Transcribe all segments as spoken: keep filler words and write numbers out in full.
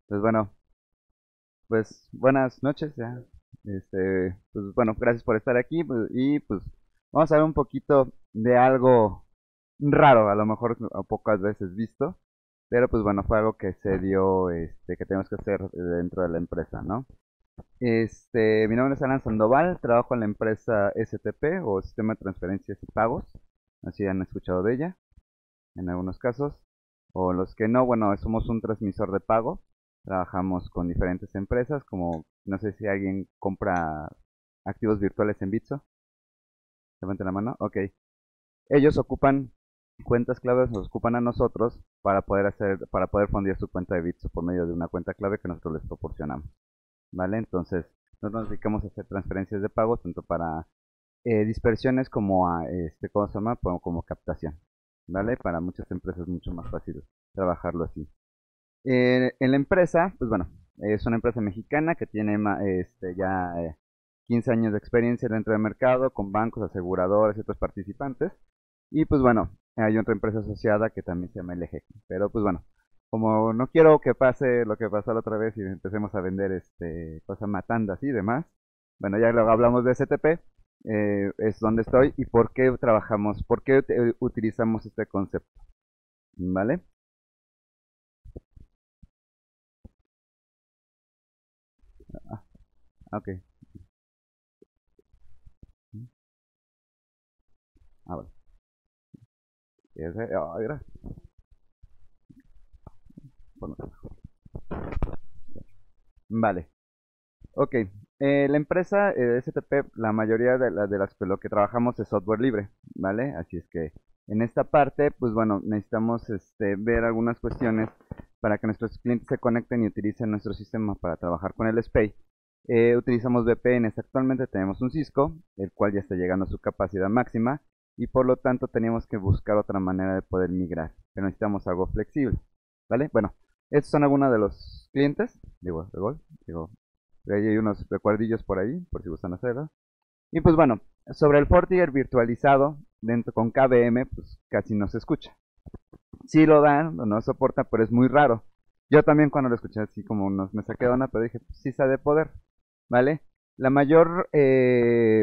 Pues bueno, pues buenas noches ya. Este, pues bueno, gracias por estar aquí pues, y pues vamos a ver un poquito de algo raro, a lo mejor a pocas veces visto, pero pues bueno, fue algo que se dio, este, que tenemos que hacer dentro de la empresa, ¿no? Este, mi nombre es Alan Sandoval, trabajo en la empresa S T P o Sistema de Transferencias y Pagos, así han escuchado de ella en algunos casos, o los que no, bueno, somos un transmisor de pago, trabajamos con diferentes empresas, como no sé si alguien compra activos virtuales en Bitso, levanten la mano, ok. Ellos ocupan cuentas claves, nos ocupan a nosotros para poder hacer, para poder fondear su cuenta de Bitso por medio de una cuenta clave que nosotros les proporcionamos, ¿vale? Entonces, nosotros nos dedicamos a hacer transferencias de pago tanto para eh, dispersiones como a, este, ¿cómo se llama? Como, como captación, ¿vale? Para muchas empresas es mucho más fácil trabajarlo así. Eh, en la empresa, pues bueno, es una empresa mexicana que tiene este, ya eh, quince años de experiencia dentro del mercado con bancos, aseguradoras y otros participantes. Y pues bueno, hay otra empresa asociada que también se llama L G. Pero pues bueno, como no quiero que pase lo que pasó la otra vez y empecemos a vender este, cosas matandas y demás, bueno, ya luego hablamos de S T P, eh, es donde estoy y por qué trabajamos, por qué utilizamos este concepto, ¿vale? Ok. Ah, bueno. Ese, ah, mira, bueno, vale, ok. Eh, la empresa eh, S T P, la mayoría de, la- de las que lo que trabajamos es software libre, ¿vale? Así es que en esta parte, pues bueno, necesitamos este, ver algunas cuestiones para que nuestros clientes se conecten y utilicen nuestro sistema para trabajar con el S P A Y. Eh, utilizamos V P Ns. Actualmente tenemos un Cisco, el cual ya está llegando a su capacidad máxima y por lo tanto teníamos que buscar otra manera de poder migrar, pero necesitamos algo flexible, ¿vale? Bueno, estos son algunos de los clientes, digo, de Gol, digo, ahí hay unos recuerdillos por ahí, por si gustan hacerlo. Y pues bueno, sobre el FortiGate virtualizado, dentro con K V M, pues casi no se escucha. Sí lo dan, no soporta, pero es muy raro. Yo también cuando lo escuché así como nos, me saqué de onda, pero dije, pues sí sabe poder, ¿vale? La mayor eh,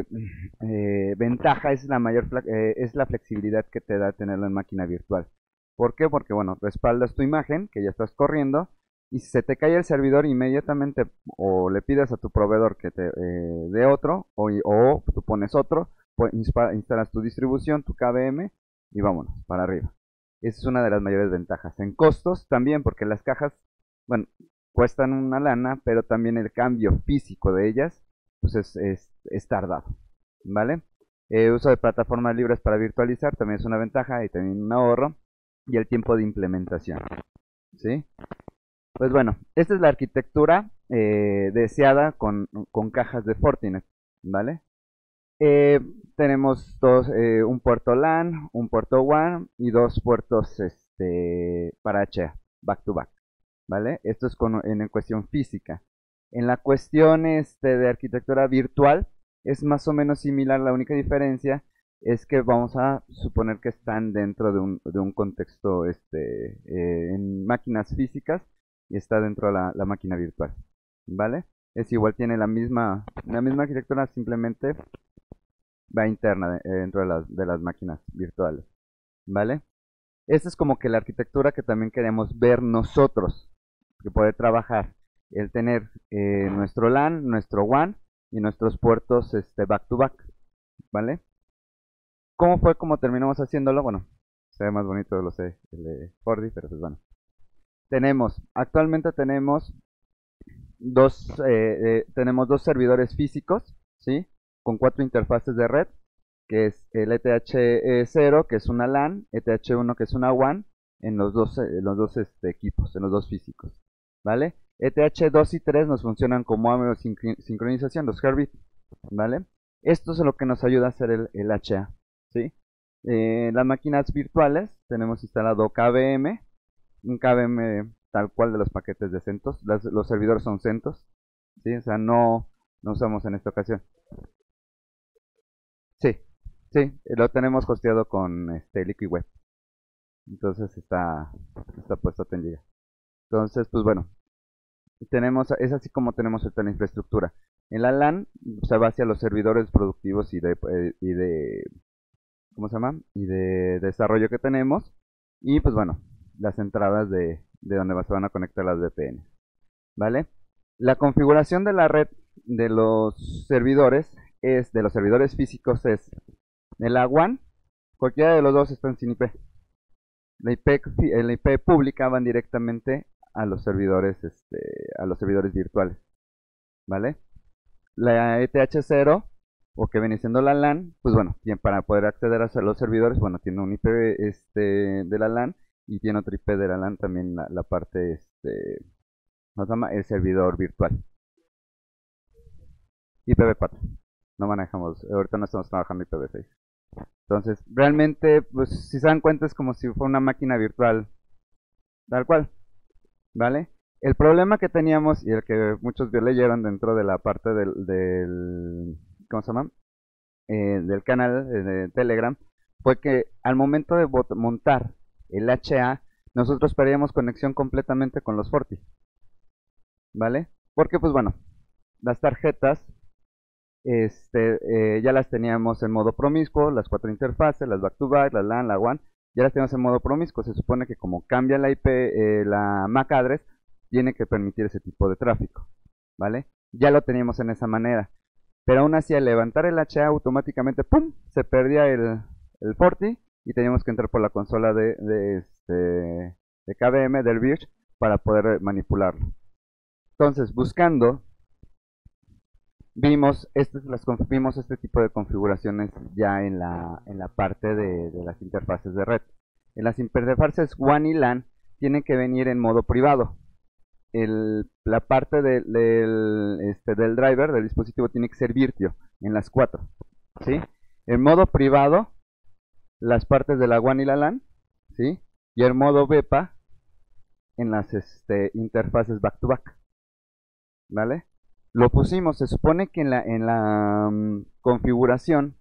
eh, ventaja es la mayor eh, es la flexibilidad que te da tenerlo en máquina virtual. ¿Por qué? Porque bueno, respaldas tu imagen que ya estás corriendo y si se te cae el servidor inmediatamente o le pides a tu proveedor que te eh, dé otro o, o tú pones otro, pues instalas tu distribución, tu K V M y vámonos para arriba. Esa es una de las mayores ventajas. En costos también, porque las cajas, bueno, cuestan una lana, pero también el cambio físico de ellas, pues es, es, es tardado, ¿vale? El uso de plataformas libres para virtualizar también es una ventaja y también un ahorro. Y el tiempo de implementación, ¿sí? Pues bueno, esta es la arquitectura eh, deseada con, con cajas de Fortinet, ¿vale? Eh, tenemos dos, eh, un puerto LAN, un puerto WAN y dos puertos este, para H A, back to back, ¿vale? Esto es con, en cuestión física. En la cuestión este, de arquitectura virtual es más o menos similar, la única diferencia es que vamos a suponer que están dentro de un, de un contexto este, eh, en máquinas físicas y está dentro de la, la máquina virtual, ¿vale? Es igual, tiene la misma, la misma arquitectura, simplemente va interna de- eh, dentro de las, de las máquinas virtuales, ¿vale? Esta es como que la arquitectura que también queremos ver nosotros, que poder trabajar, el tener eh, nuestro LAN, nuestro WAN y nuestros puertos este, back to back, ¿vale? ¿Cómo fue como terminamos haciéndolo? Bueno, se ve más bonito, lo sé, el de Fordi, pero pues bueno. Tenemos, actualmente tenemos dos, eh, eh, tenemos dos servidores físicos, ¿sí? Con cuatro interfaces de red, que es el E T H cero, que es una LAN, E T H uno, que es una WAN, en los dos, en los dos este, equipos, en los dos físicos, ¿vale? E T H dos y tres nos funcionan como AMO sincronización, los Herbit, ¿vale? Esto es lo que nos ayuda a hacer el, el H A, ¿sí? Eh, las máquinas virtuales, tenemos instalado K V M, un K V M tal cual de los paquetes de CentOS, las, los servidores son CentOS, ¿sí? O sea, no, no usamos en esta ocasión. Sí, sí, lo tenemos hosteado con este Liquid Web. Entonces está, está puesto en Liga. Entonces, pues bueno. tenemos, es así como tenemos ahorita la infraestructura. En la LAN se va hacia los servidores productivos y de, eh, y de, ¿cómo se llama? Y de desarrollo que tenemos. Y pues bueno, las entradas de, de donde se van a conectar las V P N. ¿Vale? La configuración de la red de los servidores es, de los servidores físicos es, de la WAN, cualquiera de los dos están sin I P. La I P, la I P pública van directamente a los servidores, este, a los servidores virtuales, ¿vale? La E T H cero, o que viene siendo la LAN, pues bueno, para poder acceder a los servidores, bueno, tiene un I P este, de la LAN y tiene otro I P de la LAN también la, la parte, este, ¿cómo se llama? El servidor virtual. I P v cuatro. No manejamos, ahorita no estamos trabajando I P v seis. Entonces, realmente, pues si se dan cuenta es como si fuera una máquina virtual, tal cual, ¿vale? El problema que teníamos y el que muchos leyeron dentro de la parte del, del ¿cómo se llama? Eh, del canal de Telegram fue que al momento de montar el H A, nosotros perdíamos conexión completamente con los Forti, ¿vale? Porque pues bueno, las tarjetas este, eh, ya las teníamos en modo promiscuo, las cuatro interfaces, las back-to-back, la LAN, la WAN, ya las teníamos en modo promiscuo. Se supone que como cambia la I P, eh, la M A C address, tiene que permitir ese tipo de tráfico, ¿vale? Ya lo teníamos en esa manera. Pero aún así, al levantar el H A, automáticamente, ¡pum!, se perdía el, el Forti y teníamos que entrar por la consola de, de, este, de K V M, del Virch, para poder manipularlo. Entonces, buscando, vimos, este, las, vimos este tipo de configuraciones ya en la, en la parte de, de las interfaces de red. En las interfaces WAN y LAN tienen que venir en modo privado. El, la parte de, del, este, del driver del dispositivo tiene que ser Virtio en las cuatro, ¿sí? En modo privado, las partes de la WAN y la LAN, ¿sí? Y el modo V E P A en las este, interfaces back-to-back, ¿vale? Lo pusimos, se supone que en la, en la um, configuración,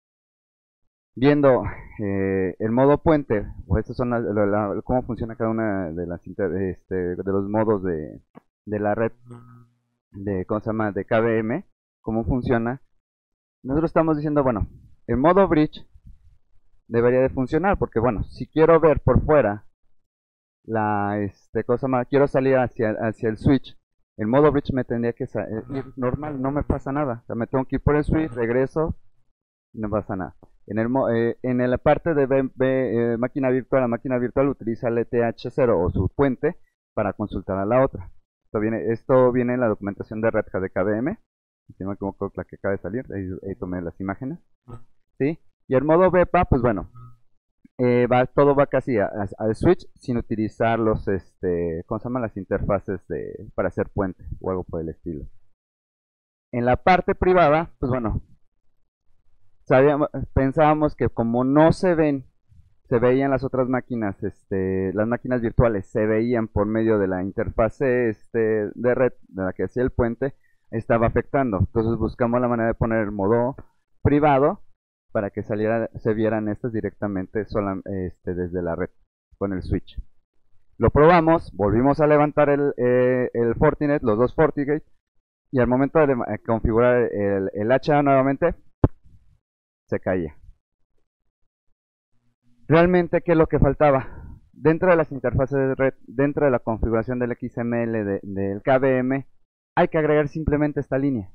viendo eh, el modo puente, o estos son la, la, la, cómo funciona cada una de las inter, este, de los modos de, de la red de, ¿cómo se llama? De K V M, cómo funciona. Nosotros estamos diciendo, bueno, el modo bridge debería de funcionar, porque bueno, si quiero ver por fuera la, este, cosa más, quiero salir hacia, hacia el switch, el modo bridge me tendría que ir normal, no me pasa nada. O sea, me tengo que ir por el switch, regreso, no pasa nada. En, el, eh, en la parte de B, B, eh, máquina virtual, la máquina virtual utiliza el E T H cero o su puente para consultar a la otra. Esto viene, esto viene en la documentación de Red Hat de K V M, si no me equivoco, la que acaba de salir, ahí, ahí tomé las imágenes. ¿Sí? Y el modo V E P A, pues bueno, eh, va, todo va casi al switch sin utilizar los, este, ¿cómo se llaman? Las interfaces de, para hacer puente o algo por el estilo. En la parte privada, pues bueno, sabíamos, pensábamos que como no se ven, se veían las otras máquinas, este, las máquinas virtuales se veían por medio de la interfase este, de red de la que hacía el puente, estaba afectando. Entonces buscamos la manera de poner el modo privado para que saliera, se vieran estas directamente sola, este, desde la red con el switch. Lo probamos, volvimos a levantar el, eh, el Fortinet, los dos FortiGate, y al momento de configurar el, el H A nuevamente, se caía. Realmente, ¿qué es lo que faltaba? Dentro de las interfaces de red, dentro de la configuración del X M L de, del K V M, hay que agregar simplemente esta línea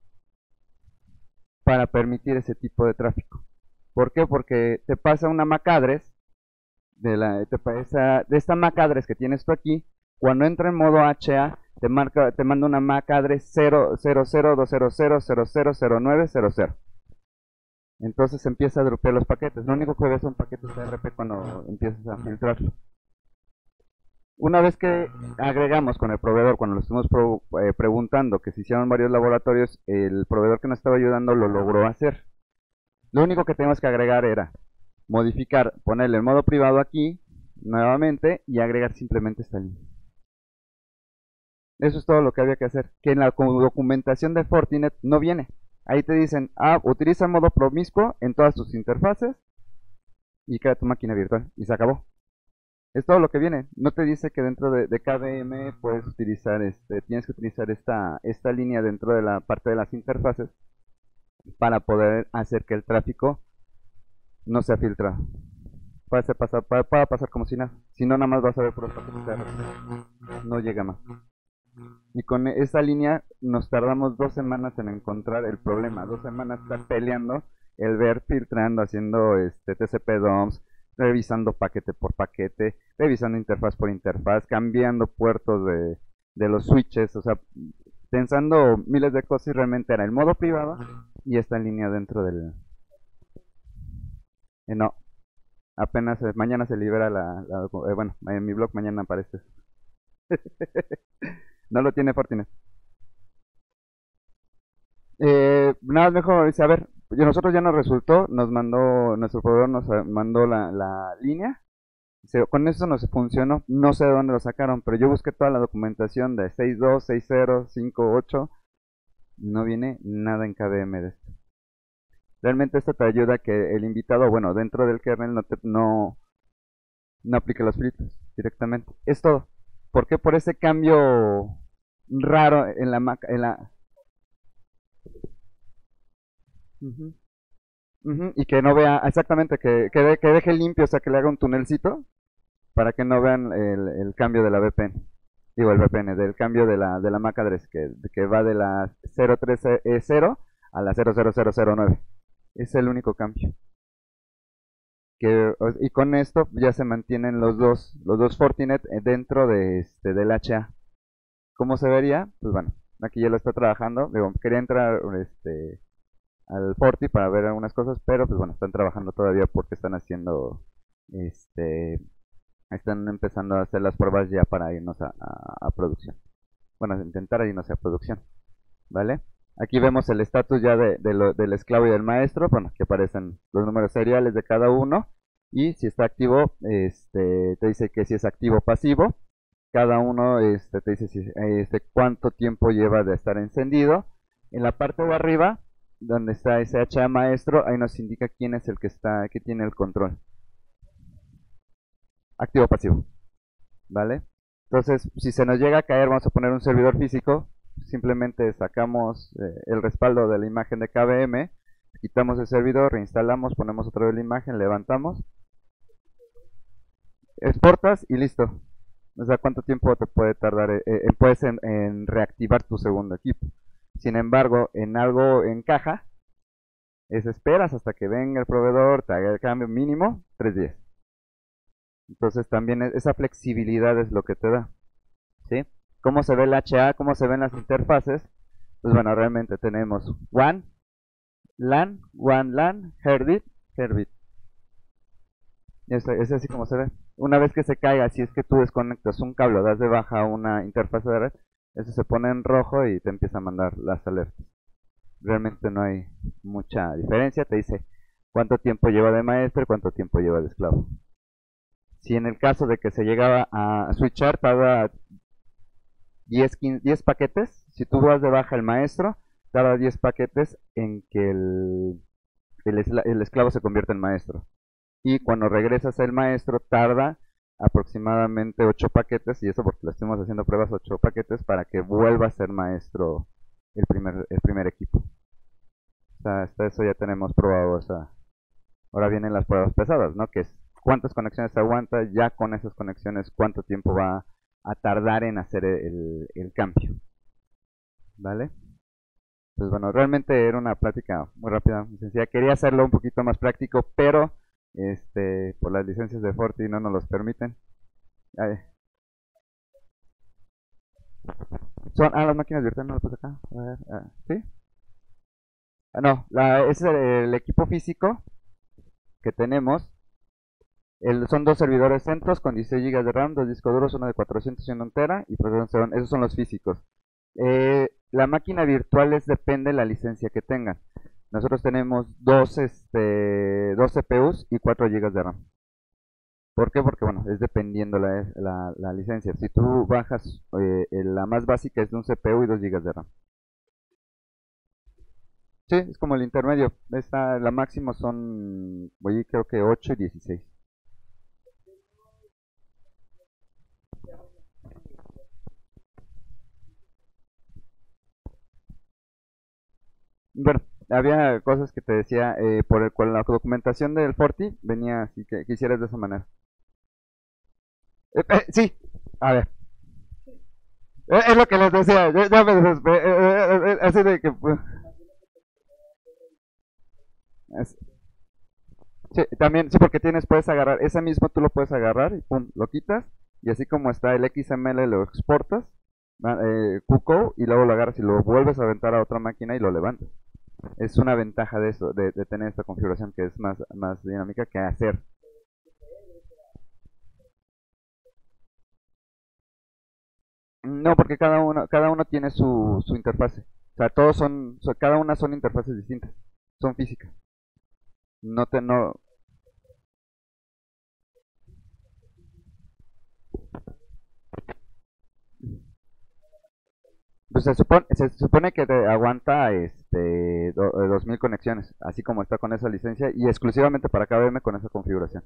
para permitir ese tipo de tráfico. ¿Por qué? Porque te pasa una M A C address de, la, te pasa, de esta M A C address que tienes tú aquí, cuando entra en modo H A, te, marca, te manda una M A C address cero cero cero dos cero cero cero cero cero nueve cero cero. Entonces empieza a dropear los paquetes. Lo único que ves son paquetes de R P cuando empiezas a filtrarlo. Una vez que agregamos con el proveedor, cuando lo estuvimos pro, eh, preguntando, que se hicieron varios laboratorios, el proveedor que nos estaba ayudando lo logró hacer. Lo único que teníamos que agregar era modificar, ponerle el modo privado aquí, nuevamente, y agregar simplemente esta línea. Eso es todo lo que había que hacer, que en la documentación de Fortinet no viene. Ahí te dicen, ah, utiliza modo promiscuo en todas tus interfaces y crea tu máquina virtual, y se acabó. Es todo lo que viene. No te dice que dentro de, de K V M puedes utilizar, este, tienes que utilizar esta, esta línea dentro de la parte de las interfaces para poder hacer que el tráfico no sea filtrado. Puede pasar, puede, puede pasar como si nada. Si no, nada más vas a ver por los paquetes de R P. No llega más. Y con esa línea nos tardamos dos semanas en encontrar el problema. Dos semanas estar peleando, el ver, filtrando, haciendo este T C P D O M S, revisando paquete por paquete, revisando interfaz por interfaz, cambiando puertos de, de los switches, o sea, pensando miles de cosas y realmente era el modo privado y esta línea dentro del... Eh, no, apenas eh, mañana se libera la... la eh, bueno, en mi blog mañana aparece. No lo tiene Fortinet. Eh, nada mejor dice, a ver, yo- nosotros ya nos resultó, nos mandó, nuestro proveedor nos eh, mandó la, la línea, dice, con eso nos funcionó, no sé de dónde lo sacaron, pero yo busqué toda la documentación de seis punto dos, seis punto cero, cinco punto ocho, no viene nada en K V M de esto. Realmente esto te ayuda a que el invitado, bueno, dentro del kernel no, te, no, no aplique los filtros directamente. Es todo. ¿Por qué? Por ese cambio raro en la, mac- en la, ujú. Ujú, y que no vea, exactamente, que, que, de- que deje limpio, o sea, que le haga un tunelcito para que no vean el, el cambio de la V P N. Digo, el V P N, del cambio de la, de la M A C address, que, que va de la cero tres E cero a la cero cero cero cero nueve. Es el único cambio. Que, o- y con esto ya se mantienen los dos, los dos Fortinet eh, dentro de este, del H A. ¿Cómo se vería? Pues bueno, aquí ya lo está trabajando. Digo, quería entrar este, al Forti para ver algunas cosas, pero pues bueno, están trabajando todavía porque están haciendo, este, están empezando a hacer las pruebas ya para irnos a, a- a producción. Bueno, intentar irnos a producción, ¿vale? Aquí vemos el estatus ya de, de lo- del esclavo y del maestro, bueno, que aparecen los números seriales de cada uno y si está activo, este, te dice que si es activo o pasivo. Cada uno este, te dice si, este, cuánto tiempo lleva de estar encendido. En la parte de arriba, donde está ese H A maestro, ahí nos indica quién es el que está, que tiene el control. Activo o pasivo, ¿vale? Entonces, si se nos llega a caer, vamos a poner un servidor físico. Simplemente sacamos eh, el respaldo de la imagen de K V M, quitamos el servidor, reinstalamos, ponemos otra vez la imagen, levantamos, exportas y listo. O sea, ¿cuánto tiempo te puede tardar? Eh, eh, puedes en, en reactivar tu segundo equipo. Sin embargo, en algo en caja, es esperas hasta que venga el proveedor, te haga el cambio mínimo, tres días. Entonces también es- esa flexibilidad es lo que te da, ¿sí? ¿Cómo se ve el H A? ¿Cómo se ven las interfaces? Pues bueno, realmente tenemos WAN, LAN, WAN, LAN, Herbit, Herbit. Es, es así como se ve. Una vez que se caiga, si es que tú desconectas un cable o das de baja una interfaz de red, eso se pone en rojo y te empieza a mandar las alertas. Realmente no hay mucha diferencia. Te dice cuánto tiempo lleva de maestro y cuánto tiempo lleva de esclavo. Si en el caso de que se llegaba a switchar, tarda diez, quince, diez paquetes. Si tú das de baja el maestro, tarda diez paquetes en que el, el, esla- el esclavo se convierta en maestro. Y cuando regresas el maestro, tarda aproximadamente ocho paquetes, y eso porque lo estuvimos haciendo pruebas, ocho paquetes para que vuelva a ser maestro el primer, el primer equipo. O sea, hasta eso ya tenemos probado. O sea, ahora vienen las pruebas pesadas, ¿no? Que es cuántas conexiones aguanta, ya con esas conexiones, cuánto tiempo va a tardar en hacer el, el cambio, ¿vale? Pues bueno, realmente era una plática muy rápida, muy sencilla. Quería hacerlo un poquito más práctico, pero este, por las licencias de Forti no nos los permiten. Ay, son, ah, las máquinas virtuales no las puse acá. A ver, ah, ¿sí? Ah, no, la, es el, el equipo físico que tenemos. El, son dos servidores CentOS con dieciséis gigas de RAM, dos discos duros, uno de cuatrocientos y uno entera, y pues son- esos son los físicos. Eh, la máquina virtual es depende de la licencia que tengan. Nosotros tenemos dos, este, dos C P Us y cuatro gigas de RAM. ¿Por qué? Porque bueno, es dependiendo la, la, la licencia. Si tú bajas, eh, la más básica es de un C P U y dos gigas de RAM. Sí, es como el intermedio. Esta, la máxima son, voy creo que ocho y dieciséis. Bueno, había cosas que te decía, eh, por el, con la documentación del Forti, venía así que, que hicieras de esa manera. Eh, eh, sí, a ver, eh, es lo que les decía, ya, ya me desesperé, eh, eh, eh, eh, así de que, pues, es- sí, también, sí, porque tienes, puedes agarrar, ese mismo tú lo puedes agarrar y pum, lo quitas, y así como está el X M L lo exportas, va- eh, Q-Code, y luego lo agarras y lo vuelves a aventar a otra máquina y lo levantas. Es una ventaja de eso, de, de tener esta configuración que es más, más dinámica que hacer. No, porque cada uno, cada uno tiene su, su interfase. O sea, todos son, so- cada una son interfaces distintas. Son físicas. No te, no, pues se supone, se supone que te aguanta este do- eh, dos mil conexiones, así como está con esa licencia y exclusivamente para K V M con esa configuración.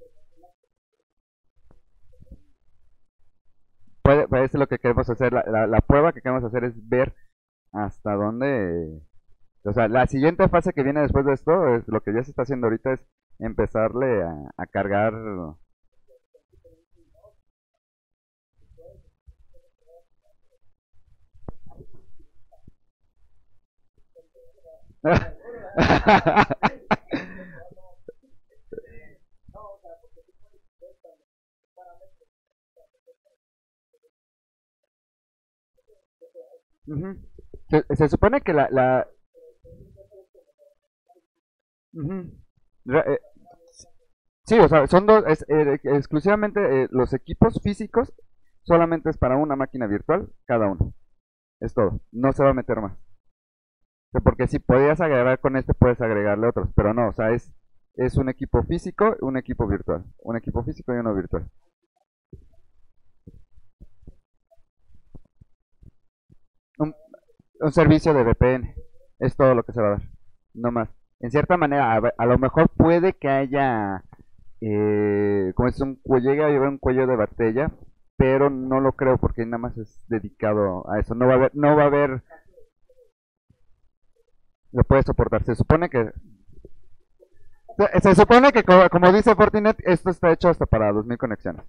Puede, pues, es lo que queremos hacer. La, la, la prueba que queremos hacer es ver hasta dónde. O sea, la siguiente fase que viene después de esto, es lo que ya se está haciendo ahorita, es empezarle a, a cargar. Ujú. se, se supone que la, la ujú. Ra- eh, sí, o sea, son dos, es, eh, exclusivamente eh, los equipos físicos solamente es para una máquina virtual cada uno. Es todo. No se va a meter más. O sea, porque si podías agregar con este, puedes agregarle otros, pero no, o sea, es, es un equipo físico, un equipo virtual. Un equipo físico y uno virtual. Un, un servicio de V P N. Es todo lo que se va a dar. No más. En cierta manera, a, a lo mejor puede que haya, eh, como es un cuello, llega a llevar un cuello de botella, pero no lo creo porque nada más es dedicado a eso. No va a haber, no va a haber, lo puede soportar. Se supone que, se, se supone que como, como dice Fortinet, esto está hecho hasta para dos mil conexiones.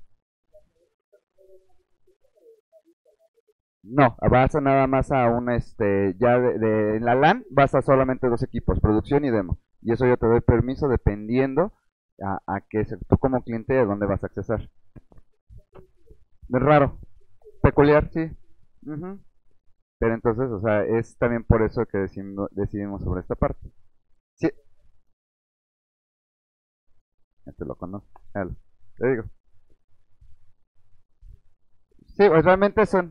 No, vas a nada más a un, este, ya de, de- en la LAN vas a solamente dos equipos, producción y demo. Y eso yo te doy permiso dependiendo a, a que se- tú como cliente de dónde vas a accesar. Es raro, peculiar, sí. Ujú. Pero entonces, o sea, es también por eso que decidimos, decidimos sobre esta parte. Sí, ya te lo conozco. Dale, te digo. Sí, pues realmente son.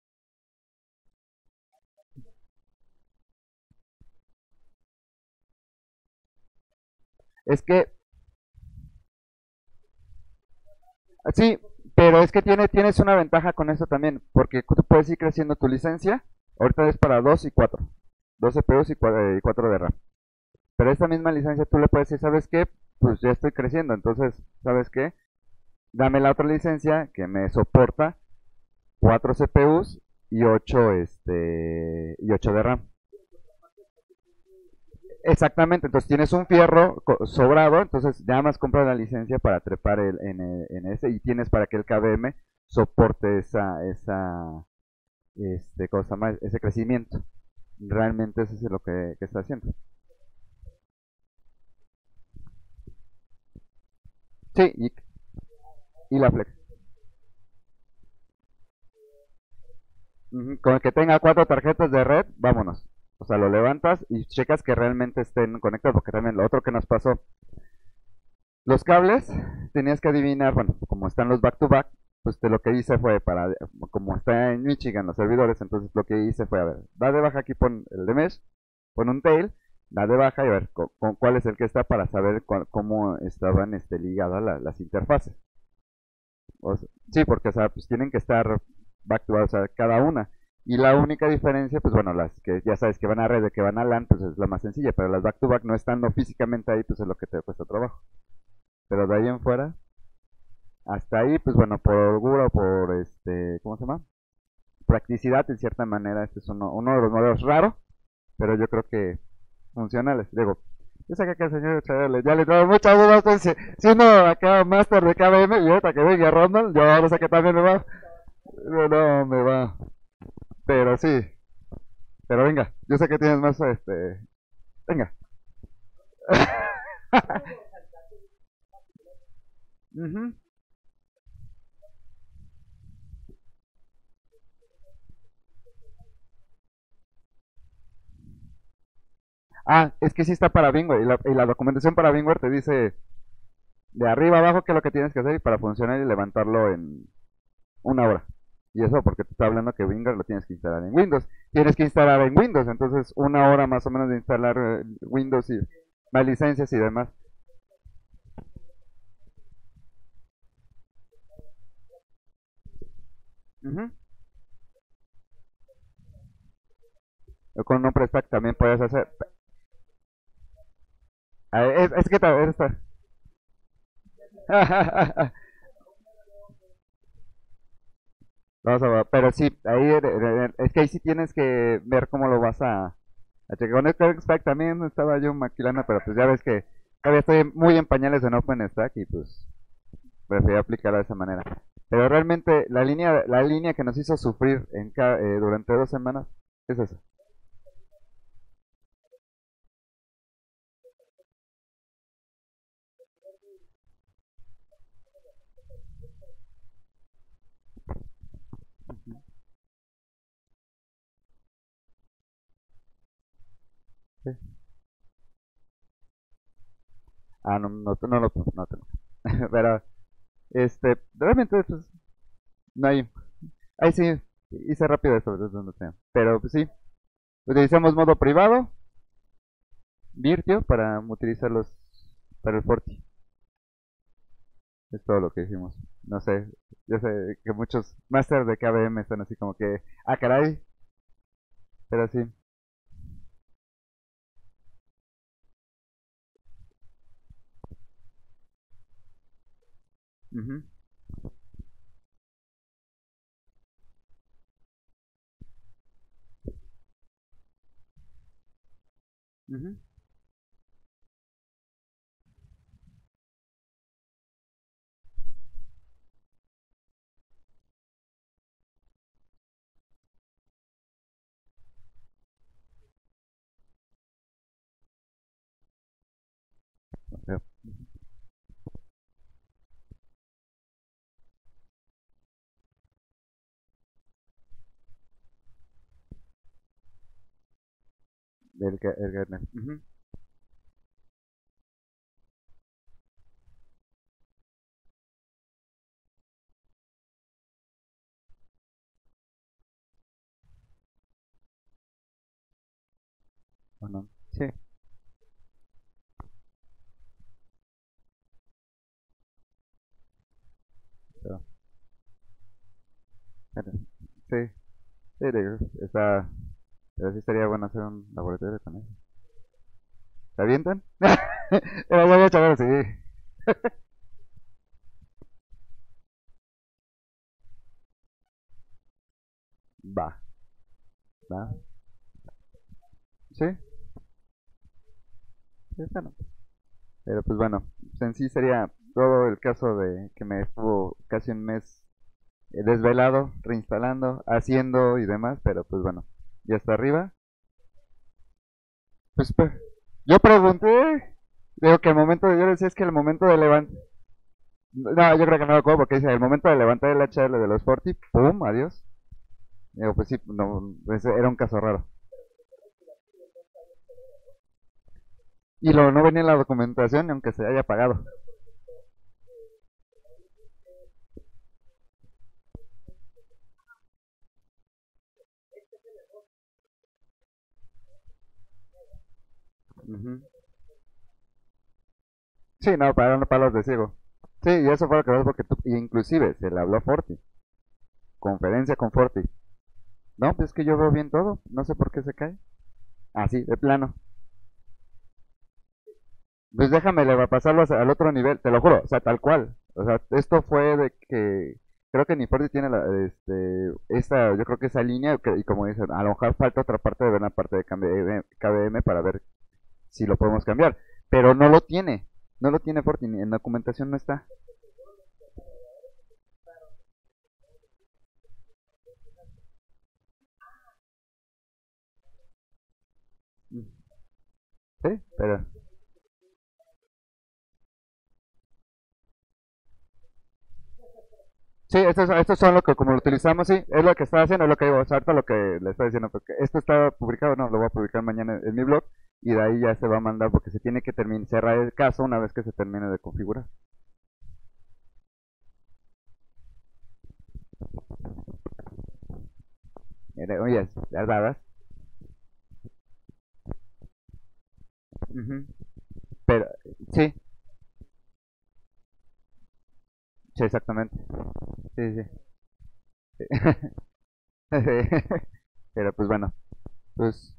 Es que, sí, pero es que tiene, tienes una ventaja con eso también, porque tú puedes ir creciendo tu licencia. Ahorita es para dos y cuatro, dos C P Us y cuatro de RAM. Pero esta misma licencia tú le puedes decir, ¿sabes qué? Pues ya estoy creciendo, entonces, ¿sabes qué? Dame la otra licencia que me soporta cuatro C P Us y ocho este, y ocho de RAM. Exactamente, entonces tienes un fierro sobrado, entonces nada más compras la licencia para trepar el, en, el- en ese y tienes para que el K V M soporte esa, esa, este, cosa más, ese crecimiento. Realmente eso es lo que, que está haciendo. Sí, y, y la flex. Ujú, con el que tenga cuatro tarjetas de red, vámonos. O sea, lo levantas y checas que realmente estén conectados, porque también lo otro que nos pasó, los cables, tenías que adivinar, bueno, como están los back to back, pues te lo que hice fue para, como está en Michigan los servidores, entonces lo que hice fue, a ver, da de baja aquí, pon el de mesh, pon un tail, da de baja y a ver con, con cuál es el que está para saber cuál- cómo estaban este, ligadas la- las interfaces. O sea, sí, porque o sea, pues tienen que estar back to back, o sea, cada una. Y la única diferencia, pues bueno, las que ya sabes que van a red y que van a LAN, pues es la más sencilla, pero las back to back no estando físicamente ahí, pues es lo que te cuesta trabajo. Pero de ahí en fuera, hasta ahí, pues bueno, por orgullo, por este, ¿cómo se llama? Practicidad, en cierta manera, este es uno, uno de los modelos raros, pero yo creo que funcionales. Digo, yo sé que el señor Chabelo ya le tengo muchas dudas, pues, si, si uno acaba máster de K B M y ahorita que venga Ronald, yo ahora sé que también me va. No, no, me va. Pero sí, pero venga, yo sé que tienes más, este, venga. Ujú. Ah, es que sí está para Bingware y la, y la documentación para Bingware te dice de arriba abajo qué es lo que tienes que hacer y para funcionar y levantarlo en una hora. Y eso porque te está hablando que Bingware lo tienes que instalar en Windows. Tienes que instalar en Windows, entonces una hora más o menos de instalar eh, Windows y más licencias y demás. Ujú. O con un prestack también puedes hacer. Ah, Es, es que ta- está. Vamos a ver, pero sí, ahí eh, eh, es que ahí sí tienes que ver cómo lo vas a, a checar. Con Network Stack también estaba yo maquilando, pero pues ya ves que todavía estoy muy en pañales en OpenStack y pues preferí aplicarlo de esa manera. Pero realmente la línea, la línea que nos hizo sufrir en ca- eh, durante dos semanas es esa. Sí. Ah, no, no, no lo no, tengo. Pero, este, realmente, pues, no hay. Ahí sí, hice rápido eso, desde donde sea. Pero, pues sí, utilizamos modo privado, Virtio, para utilizarlos para el Forti. Es todo lo que hicimos. No sé, yo sé que muchos masters de K B M están así como que, ah, caray, pero sí. Ujú, ujú. Ok. El, Ga- el Gartner. Ujú. ¿O no? Sí, pero, pero, sí, sí, digo, está, pero sí estaría bueno hacer un laboratorio con eso. ¿Se avientan? Pero ya voy a chaval, sí. Va, va. Sí, sí, bueno. Pero pues bueno, pues en sí sería todo el caso de que me estuvo casi un mes eh, desvelado, reinstalando, haciendo y demás, pero pues bueno, ya está arriba. Pues, pues yo pregunté, digo que el momento, yo decía es que el momento de levantar, no, yo creo que no lo acuerdo porque dice, el momento de levantar el H L de los Forti, pum, adiós. Digo, pues sí, no, ese era un caso raro. Y lo no venía en la documentación, aunque se haya pagado. Ujú. Sí, no, pagaron palos de ciego. Sí, y eso fue lo que pasó porque tú, y inclusive se le habló a Forti, conferencia con Forti. No, pues es que yo veo bien todo, no sé por qué se cae. Así, de plano. Pues déjame le va a pasarlo hacia- al otro nivel, te lo juro, o sea, tal cual. O sea, esto fue de que creo que ni Forti tiene la, este, esa, yo creo que esa línea, que- y como dicen, a lo mejor falta otra parte de ver la parte de K B M K B M para ver si lo podemos cambiar. Pero no lo tiene, no lo tiene Forti, en documentación no está. Sí, pero sí, estos, estos son lo que como lo utilizamos, sí, es lo que está haciendo, es lo que digo, o sea, ahorita lo que le estoy diciendo, porque esto está publicado, no, lo voy a publicar mañana en, en mi blog y de ahí ya se va a mandar porque se tiene que terminar, cerrar el caso una vez que se termine de configurar. Mire, oye, las dadas. Ujú. Pero, sí, sí, exactamente. Sí, sí. Sí. Pero pues bueno, pues